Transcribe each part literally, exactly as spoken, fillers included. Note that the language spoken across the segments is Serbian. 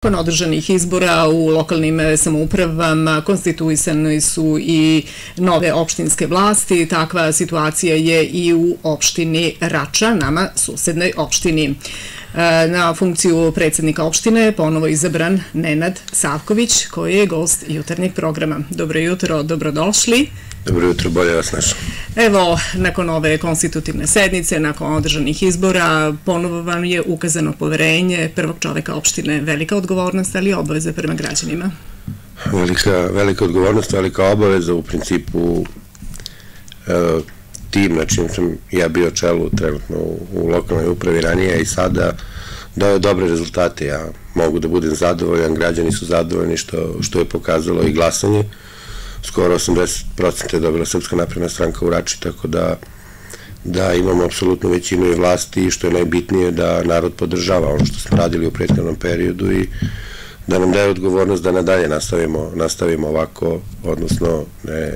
Nakon održanih izbora u lokalnim samoupravama konstituisane su i nove opštinske vlasti. Takva situacija je i u opštini Rača, nama susednoj opštini. Na funkciju predsjednika opštine ponovo izabran Nenad Savković, koji je gost jutarnjeg programa. Dobro jutro, dobrodošli. Dobro jutro, bolje vas našao. Evo, nakon ove konstitutivne sednice, nakon održanih izbora, ponovo vam je ukazano poverenje prvog čoveka opštine. Velika odgovornost, ali i obaveza prema građanima? Velika, velika odgovornost, velika obaveza. U principu tim na čim sam ja bio čelu trenutno u lokalnoj upravi ranije i sada daje dobre rezultate. Ja mogu da budem zadovoljan, građani su zadovoljni što je pokazalo i glasanje. Skoro osamdeset posto je dobila Srpska napredna stranka u Rači, tako da imamo apsolutnu većinu i vlasti i što je najbitnije da narod podržava ono što smo radili u prethodnom periodu i da nam daje odgovornost da nadalje nastavimo ovako, odnosno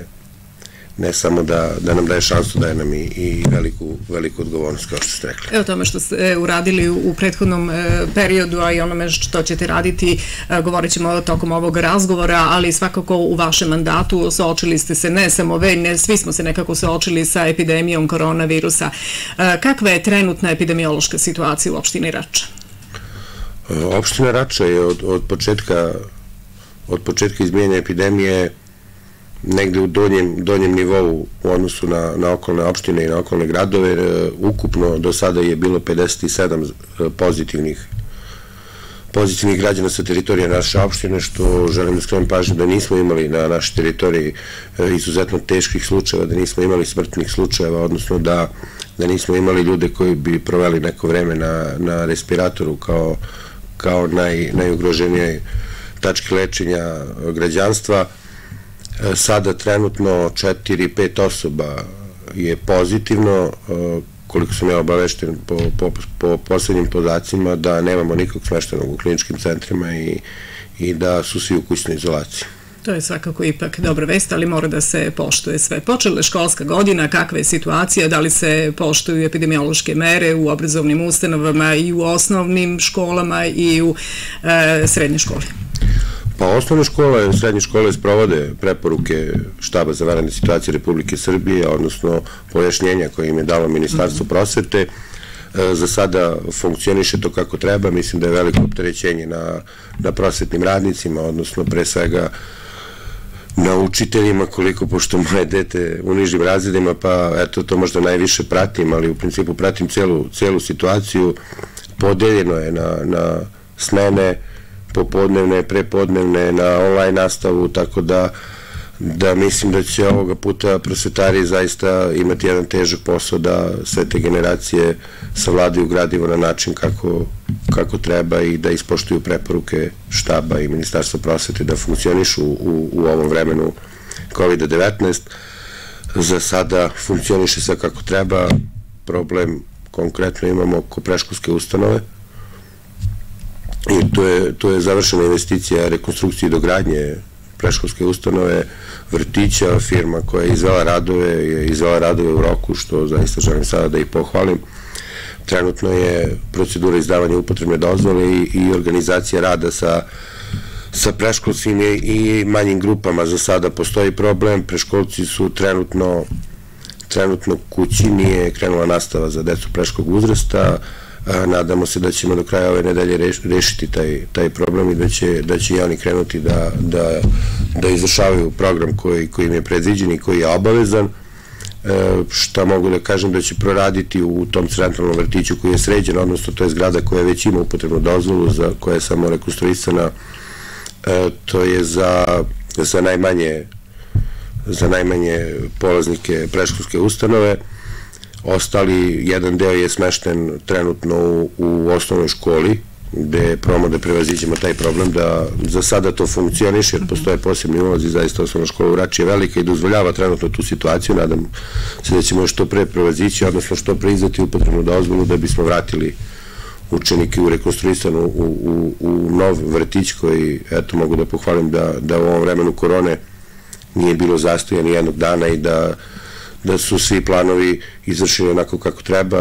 ne samo da nam daje šansu, daje nam i veliku odgovornost, kao što ste rekli. Evo tome što ste uradili u prethodnom periodu, a i onome što ćete raditi, govorit ćemo tokom ovog razgovora, ali svakako u vašem mandatu suočili ste se ne samo vi, ne svi smo se nekako suočili sa epidemijom koronavirusa. Kakva je trenutna epidemiološka situacija u opštini Rača? Opština Rača je od početka od početka izbijanja epidemije negde u donjem nivou u odnosu na okolne opštine i na okolne gradove. Ukupno do sada je bilo pedeset sedam pozitivnih pozitivnih građana sa teritorije naše opštine, što želim da skrenem pažnju da nismo imali na našoj teritoriji izuzetno teških slučajeva, da nismo imali smrtnih slučajeva, odnosno da nismo imali ljude koji bi proveli neko vreme na respiratoru kao najugroženije tačke lečenja građanstva. Sada trenutno četiri pet osoba je pozitivno, koliko sam ja obavešten po poslednjim podacima, da nemamo nikog smeštenog u kliničkim centrima i da su svi u kućnoj izolaciji. To je svakako ipak dobra vest, ali mora da se poštuje sve. Počela je školska godina, kakva je situacija, da li se poštuju epidemiološke mere u obrazovnim ustanovama i u osnovnim školama i u srednjoj školi? Pa osnovne škole, srednje škole sprovode preporuke Štaba za vanredne situacije Republike Srbije, odnosno pojašnjenja koje im je dalo Ministarstvo prosvete. Za sada funkcioniše to kako treba. Mislim da je veliko opterećenje na prosvetnim radnicima, odnosno pre svega na učiteljima, koliko, pošto moje dete u nižim razredima, pa eto, to možda najviše pratim, ali u principu pratim celu situaciju. Podeljeno je na smene, popodnevne, prepodnevne, na online nastavu, tako da mislim da će ovoga puta prosvetari zaista imati jedan težak posao da sve te generacije savladaju gradivo na način kako treba i da ispoštuju preporuke Štaba i Ministarstva prosvete da funkcionišu u ovom vremenu kovid devetnaest. Za sada funkcioniše sve kako treba. Problem konkretno imamo oko predškolske ustanove. I to je završena investicija rekonstrukcije i dogradnje predškolske ustanove, vrtića, firma koja je izvela radove, je izvela radove u roku, što zaista želim sada da ih pohvalim. Trenutno je procedura izdavanja upotrebne dozvole i organizacija rada sa predškolskim i manjim grupama. Za sada postoji problem, predškolci su trenutno trenutno kući, nije krenula nastava za decu predškolskog uzrasta. Nadamo se da ćemo do kraja ove nedelje rešiti taj problem i da će i oni krenuti da izvršavaju program koji im je predviđen i koji je obavezan. Šta mogu da kažem, da će proraditi u tom centralnom vrtiću koji je sređen, odnosno to je zgrada koja već ima upotrebnu dozvolu, koja je samo rekonstruisana. To je za najmanje polaznike predškolske ustanove. Ostali, jedan deo je smešten trenutno u osnovnoj školi, gde probamo da prevaziđemo taj problem, da za sada to funkcioniše, jer postoje posebni ulazi, zaista osnovna škola u Rači je velika i dozvoljava trenutno tu situaciju. Nadam se da ćemo što pre prevazići, odnosno što pre izdati upotrebnu dozvolu da bismo vratili učenike u rekonstruisanu u nov vrtić koji, eto, mogu da pohvalim da u ovom vremenu korone nije bilo zastoja ni jednog dana i da da su svi planovi izvršeni onako kako treba.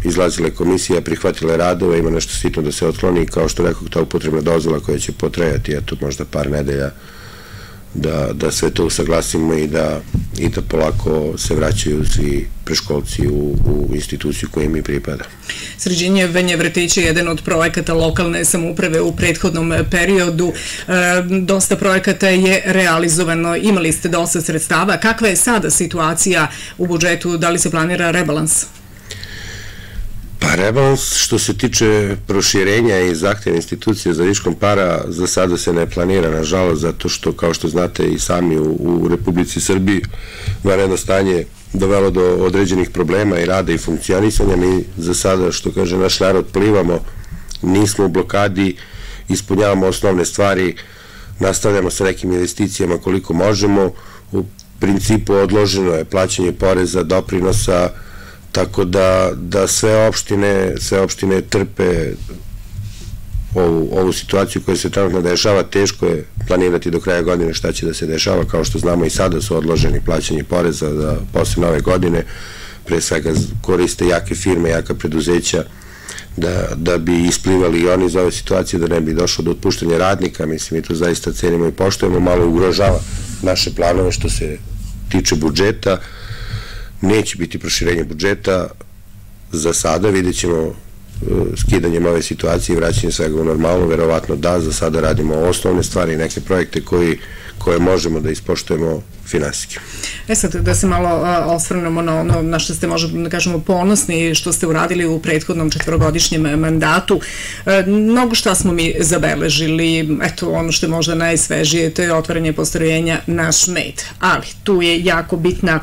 izlazila je komisija, prihvatila je radove, ima nešto sitno da se otkloni, kao što rekao, ta upotrebna dozvola koja će potrajati, eto, možda par nedelja, da, da sve to usaglasimo i da, i da polako se vraćaju svi preškolci u, u instituciju koje mi pripada. Sređivanje vrtića je jedan od projekata lokalne samouprave u prethodnom periodu. E, dosta projekata je realizovano, imali ste dosta sredstava. Kakva je sada situacija u budžetu, da li se planira rebalans? Pa rebalans što se tiče proširenja i zahtjeva institucije za viškom para za sada se ne planira, nažalost, zato što, kao što znate i sami, u, u Republici Srbiji vanredno stanje dovelo do određenih problema i rada i funkcionisanja. Mi za sada, što kaže naš narod, plivamo, nismo u blokadi, ispunjavamo osnovne stvari, nastavljamo sa nekim investicijama koliko možemo. U principu odloženo je plaćanje poreza, doprinosa, tako da, da sve opštine, sve opštine trpe ovu, ovu situaciju koja se trenutno dešava. Teško je planirati do kraja godine šta će da se dešava, kao što znamo i sada su odloženi plaćanje poreza da posle nove godine, pre svega koriste jake firme, jaka preduzeća, da, da bi isplivali i oni iz ove situacije, da ne bi došlo do otpuštanja radnika. Mislim, mi to zaista cenimo i poštujemo, malo ugrožava naše planove što se tiče budžeta. Neće biti proširenje budžeta za sada, vidjet ćemo skidanjem ove situacije i vraćanje svega u normalno, verovatno da, za sada radimo osnovne stvari i neke projekte koji, koje možemo da ispoštujemo finansijski. E sad, da se malo osvrnemo na ono na što ste, možemo da kažemo, ponosni što ste uradili u prethodnom četvorogodišnjem mandatu. Mnogo šta smo mi zabeležili, eto, ono što je možda najsvežije, to je otvaranje postrojenja Naš med. Ali, tu je jako bitna,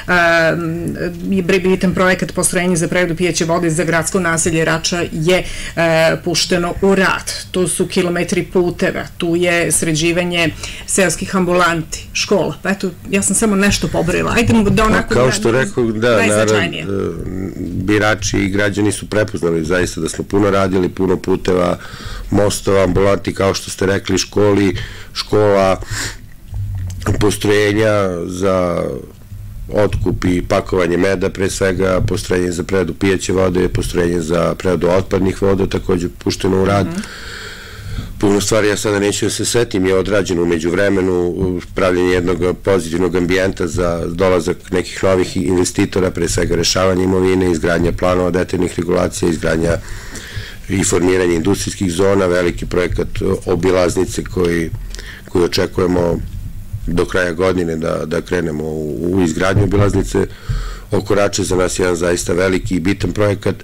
bitan projekat postrojenja za preradu pijeće vode za gradsko naselje Rača je pušteno u rad. Tu su kilometri puteva, tu je sređivanje seoskih ambulanti, škola. Pa eto, ja sam samo nešto pobrojila. Ajde da onako... Kao što rekao, da, naravno, birači i građani su prepoznali zaista da smo puno radili, puno puteva, mostova, ambulanti, kao što ste rekli, školi, škola, postrojenja za otkup i pakovanje meda, pre svega postrojenje za preradu pijeće vode, postrojenje za preradu otpadnih voda, također pušteno u rad. Puno stvari, ja sada neću da se setim, je odrađeno umeđu vremenu, pravljenje jednog pozitivnog ambijenta za dolazak nekih novih investitora, pre svega rešavanje imovine, izgradnja planova detaljnih regulacija, izgradnja i formiranje industrijskih zona, veliki projekat obilaznice koji, koji očekujemo do kraja godine da, da krenemo u, u izgradnju obilaznice oko Rače. Za nas je jedan zaista veliki i bitan projekat.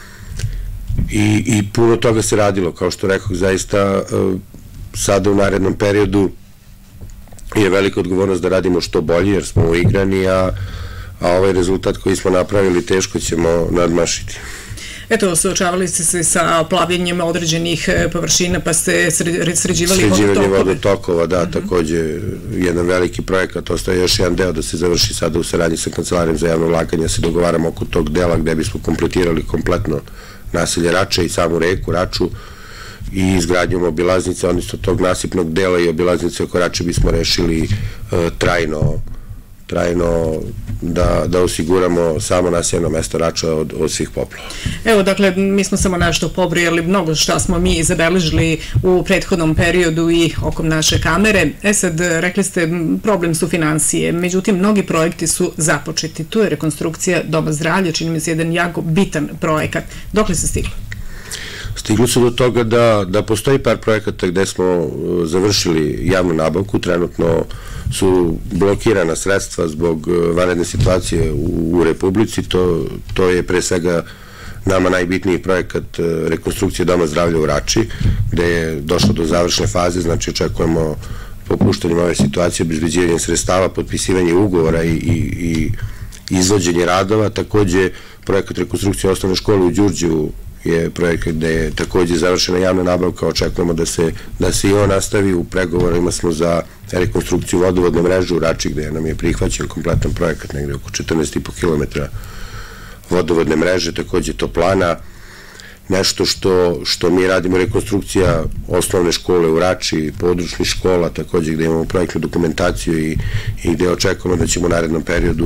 I, i puno toga se radilo, kao što rekao, zaista sada u narednom periodu je velika odgovornost da radimo što bolje, jer smo uigrani, a, a ovaj rezultat koji smo napravili teško ćemo nadmašiti. Eto, suočavali ste se sa plavljenjem određenih površina, pa ste sređivali vodotokove. Sređivanje vodotokova, da, takođe jedan veliki projekat, ostaje još jedan deo da se završi sada u saradnji sa Kancelarijom za javno ulaganje, se dogovaramo oko tog dela gde bismo kompletirali kompletno naselje Rača i samu reku Raču i izgradnjom obilaznice, odnosno tog nasipnog dela i obilaznice oko Rače bismo rešili trajno trajno da, da osiguramo samo naseljeno mesto Rača od, od svih poplava. Evo, dakle, mi smo samo nešto pobrojali, mnogo šta smo mi zabeležili u prethodnom periodu i okom naše kamere. E sad, rekli ste, problem su finansije, međutim, mnogi projekti su započeti. Tu je rekonstrukcija Doma zdravlja, čini mi se jedan jako bitan projekat. Dokle se stiglo? Stigli su do toga da, da postoji par projekata gde smo završili javnu nabavku, trenutno su blokirana sredstva zbog vanredne situacije u, u Republici, to, to je pre svega nama najbitniji projekat rekonstrukcije Doma zdravlja u Rači, gde je došlo do završne faze, znači očekujemo popuštanjem ove situacije, obezbeđivanje sredstava, potpisivanje ugovora i, i, i izvođenje radova. Takođe, projekat rekonstrukcije osnovne škole u Đurđevu je projekat gde je takođe završena javna nabavka, očekujemo da se, da se i on nastavi. U pregovorima smo za rekonstrukciju vodovodne mreže u Rači, gde nam je prihvaćen kompletan projekat, negde oko četrnaest i po kilometara vodovodne mreže, takođe toplana, nešto što, što mi radimo, rekonstrukcija osnovne škole u Rači, područnih škola, takođe gde imamo projektnu dokumentaciju i, i gde očekujemo da ćemo u narednom periodu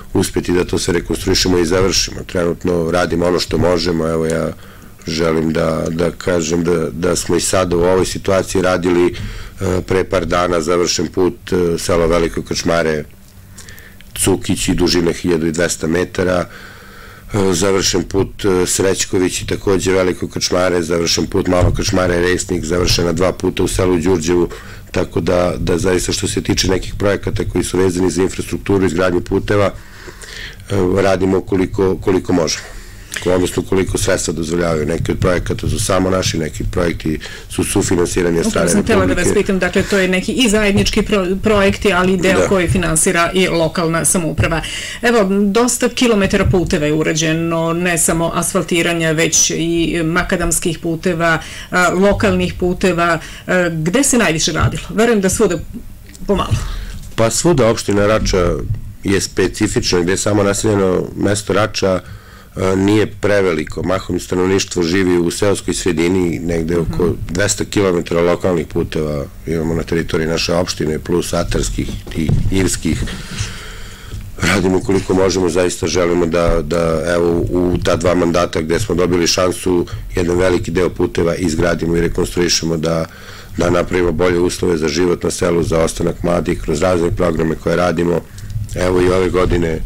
uspjeti da to sve rekonstruišemo i završimo. Trenutno radimo ono što možemo, evo ja želim da, da kažem da, da smo i sada u ovoj situaciji radili pre par dana završen put selo Veliko Krčmare Cukić i dužine hiljadu dvesta metara, završen put Srećković i takođe Veliko Krčmare, završen put Malo Krčmare Resnik, završena dva puta u selu Đurđevu, tako da, da zaista što se tiče nekih projekata koji su vezani za infrastrukturu i izgradnju puteva, radimo koliko, koliko možemo. Odnosno koliko sredstva dozvoljavaju. Neki od projekata su samo naši, neki projekti su sufinansirani od strane Republike. Upravo sam htjela da vas pitam, dakle to je neki i zajednički projekti, ali i deo koji finansira i lokalna samouprava. Evo, dosta kilometara puteva je urađeno, ne samo asfaltiranja, već i makadamskih puteva, lokalnih puteva. Gde se najviše radilo? Verujem da svuda pomalo. Pa svuda opština Rača je specifična, gde je samo naseljeno mesto Rača nije preveliko. Mahom stanovništvo živi u seoskoj sredini, negde oko dvesta kilometara lokalnih puteva imamo na teritoriji naše opštine, plus atarskih i irskih. Radimo koliko možemo, zaista želimo da, da evo, u ta dva mandata gde smo dobili šansu, jedan veliki deo puteva izgradimo i rekonstruišemo, da, da napravimo bolje uslove za život na selu, za ostanak mladih, kroz razne programe koje radimo. Evo i ove godine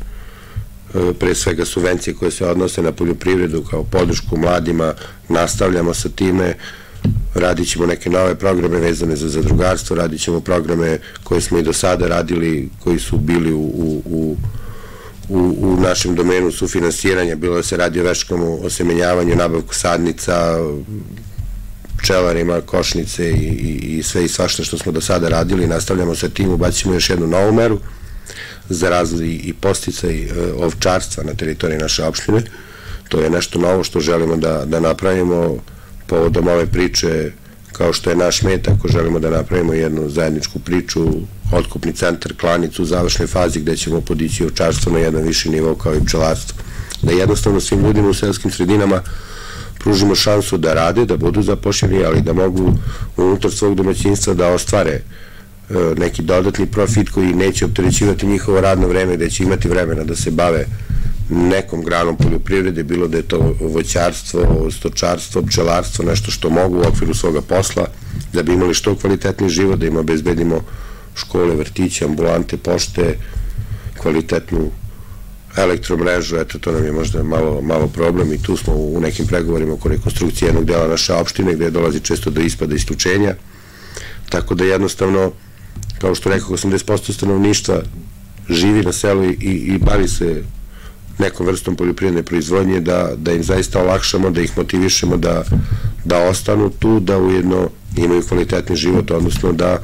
pre svega subvencije koje se odnose na poljoprivredu kao podršku mladima, nastavljamo sa time, radit ćemo neke nove programe vezane za zadrugarstvo, radit ćemo programe koje smo i do sada radili, koji su bili u, u, u, u našem domenu sufinansiranja, bilo da se radi o veštačkom osemenjavanju, nabavku sadnica, pčelarima, košnice i, i, i sve i svašta što smo do sada radili, nastavljamo sa tim, ubacimo još jednu novu meru za razvoj i posticaj ovčarstva na teritoriji naše opštine. To je nešto novo što želimo da, da napravimo povodom ove priče, kao što je naš met, ako želimo da napravimo jednu zajedničku priču, otkupni centar, klanicu u završnoj fazi gde ćemo podići ovčarstvo na jedan viši nivo kao i pčelarstvo. Da jednostavno svim ljudima u selskim sredinama pružimo šansu da rade, da budu zapošljeni, ali da mogu unutar svog domaćinstva da ostvare neki dodatni profit koji neće opterećivati njihovo radno vreme, gde će imati vremena da se bave nekom granom poljoprivrede, bilo da je to voćarstvo, stočarstvo, pčelarstvo, nešto što mogu u okviru svoga posla, da bi imali što kvalitetni život, da im obezbedimo škole, vrtiće, ambulante, pošte, kvalitetnu elektromrežu. Eto, to nam je možda malo, malo problem i tu smo u nekim pregovorima oko rekonstrukcije jednog dela naše opštine, gde dolazi često do ispada isključenja, tako da jednostavno, kao što rekao, osamdeset posto stanovništva živi na selu i, i bavi se nekom vrstom poljoprivredne proizvodnje, da, da im zaista olakšamo, da ih motivišemo da, da ostanu tu, da ujedno imaju kvalitetni život, odnosno da,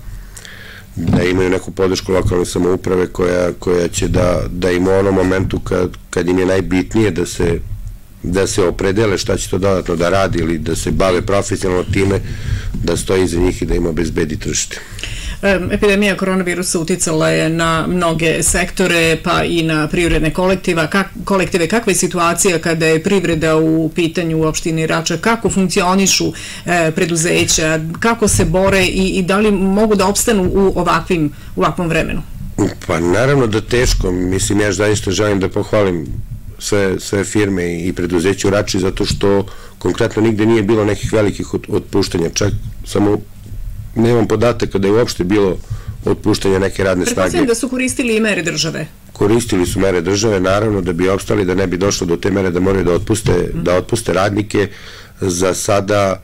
da imaju neku podršku lokalne samouprave koja, koja će da, da im u onom momentu kad, kad im je najbitnije da se, da se opredele šta će to dodatno da radi ili da se bave profesionalno time, da stoji iza njih i da im obezbedi tržište. Epidemija koronavirusa uticala je na mnoge sektore, pa i na privredne kolektive. Kakva je situacija kada je privreda u pitanju u opštini Rača? Kako funkcionišu preduzeća? Kako se bore i da li mogu da opstanu u ovakvom vremenu? Pa naravno da teško. Mislim, ja zaista želim da pohvalim sve firme i preduzeće u Rači, zato što konkretno nigde nije bilo nekih velikih otpuštanja. Čak samo nemam podataka da je uopšte bilo otpuštanja neke radne snage. Pretpostavljam da su koristili i mere države. Koristili su mere države, naravno, da bi opstali, da ne bi došlo do te mere da moraju da otpuste, da otpuste radnike. Za sada,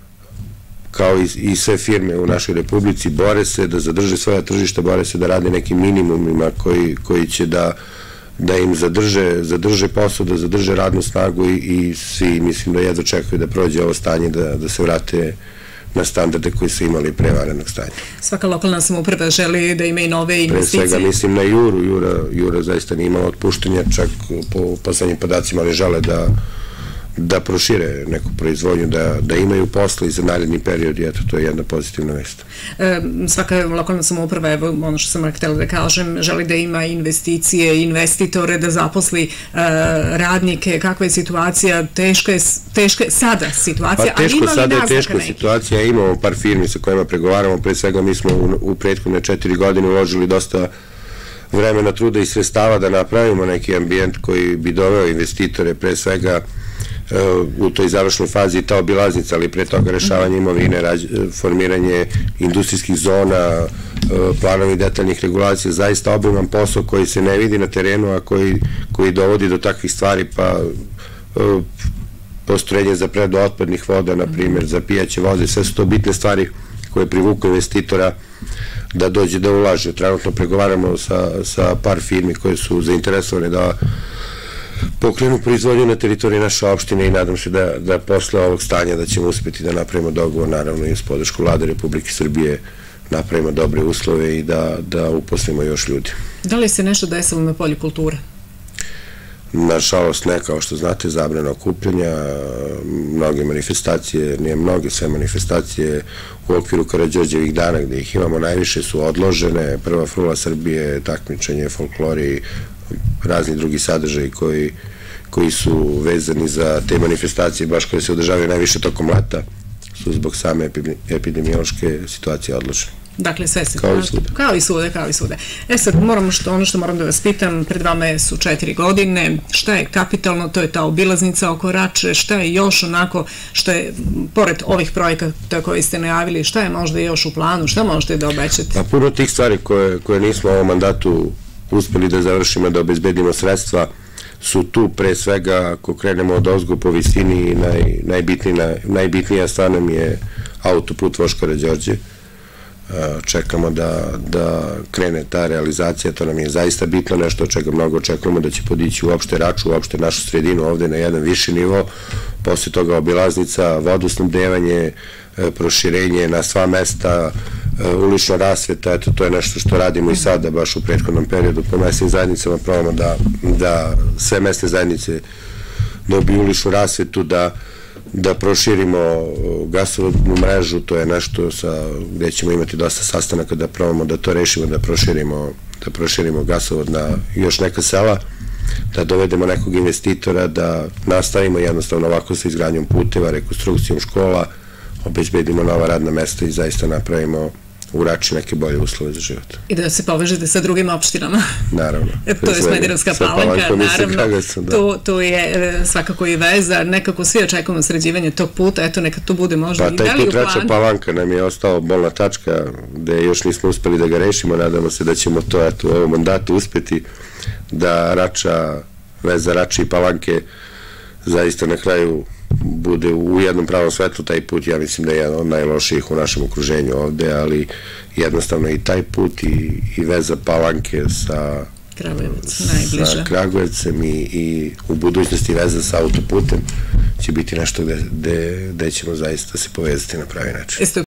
kao i sve firme u našoj Republici, bore se da zadrže svoja tržišta, bore se da rade nekim minimumima koji će da da im zadrže, zadrže posao, da zadrže radnu snagu i svi, mislim, da jedva čekaju da prođe ovo stanje, da se vrate na standarde koji su imali pre vanrednog stanja. Svaka lokalna samouprava želi da ima i nove investicije. Pre svega mislim na Juru. Jura zaista nije imala otpuštenja, čak po poslednjim podacima, ali žele da da prošire neku proizvodnju, da imaju posla i za naredni period i eto, to je jedna pozitivna vest. Svaka lokalna samouprava, evo ono što sam htjela da kažem, želi da ima investicije, investitore, da zaposli radnike. Kakva je situacija? Teška je sada situacija, ali ima li naznaka neki? Sada je teška situacija, imamo par firmi sa kojima pregovaramo, pre svega mi smo u prethodne četiri godine uložili dosta vremena, truda i sredstava da napravimo neki ambijent koji bi doveo investitore, pre svega u toj završnoj fazi ta obilaznica, ali pre toga rešavanje imovine, formiranje industrijskih zona, planovi detaljnih regulacija, zaista obiman posao koji se ne vidi na terenu, a koji dovodi do takvih stvari, pa postrojenje za predu otpadnih voda, na primjer, za pijaće vode, sve su to bitne stvari koje privuku investitora da dođe da ulaže. Trenutno pregovaramo sa par firmi koje su zainteresovane da pokrenu proizvodnju na teritoriji naše opštine i nadam se da posle ovog stanja da ćemo uspeti da napravimo dogovor, naravno i uz podršku Vlade Republike Srbije, napravimo dobre uslove i da uposlimo još ljudi. Da li se nešto desilo na polju kulture? Nažalost ne, kao što znate, zabrana okupljanja, mnoge manifestacije, nije mnoge, sve manifestacije u okviru Karađorđevih dana gde ih imamo najviše su odložene, prva frula Srbije, takmičenje, folklori, razni drugi sadržaji koji su vezani za te manifestacije, baš koje se održavaju najviše tokom leta, su zbog same epidemiološke situacije odložene. Dakle, sve se... Kao i svude. Kao i svude, kao i svude. E sad, ono što moram da vas pitam, pred vama su četiri godine, šta je kapitalno, to je ta obilaznica oko Rače, šta je još onako, što je, pored ovih projekata koje ste najavili, šta je možda još u planu, šta možete da obećate? Pa puno tih stvari koje nismo u ovom mandatu uspeli da završimo, da obezbedimo sredstva, su tu pre svega, ako krenemo od ozgo po visini, najbitnija stvar nam je autoput Vožd Karađorđe. Čekamo da krene ta realizacija, to nam je zaista bitno, nešto od čega mnogo očekujemo da će podići uopšte Raču, uopšte našu sredinu ovde na jedan viši nivo, posle toga obilaznica, vodosnabdevanje, proširenje na sva mesta, ulična rasveta, eto to je nešto što radimo i sada, baš u prethodnom periodu po mesnim zajednicama, probamo da sve mesne zajednice dobiju uličnu rasvetu, da da proširimo gasovodnu mrežu, to je nešto gde ćemo imati dosta sastanaka da probamo da to rešimo, da proširimo gasovod na još neka sela, da dovedemo nekog investitora, da nastavimo jednostavno ovako sa izgradnjom puteva, rekonstrukcijom škola, obezbedimo nova radna mesta i zaista napravimo u Rači neke bolje uslove za život. I da se povežete sa drugim opštinama. Naravno. To je Smederevska Palanka, naravno. Tu je svakako i veza. Nekako svi očekujemo sređivanje tog puta. Eto, neka to bude možda i dalje u planu. Pa taj put Rača Palanka nam je ostao bolna tačka gde još nismo uspeli da ga rešimo. Nadamo se da ćemo to u ovom mandatu uspeti da Rača, veza Rače i Palanke zaista na kraju bude u jednom pravom svetlu. Taj put, ja mislim da je jedan od najlošijih u našem okruženju ovde, ali jednostavno i taj put i veza Palanke sa Kragujevcem i u budućnosti veza sa autoputem će biti nešto gde ćemo zaista se povezati na pravi način.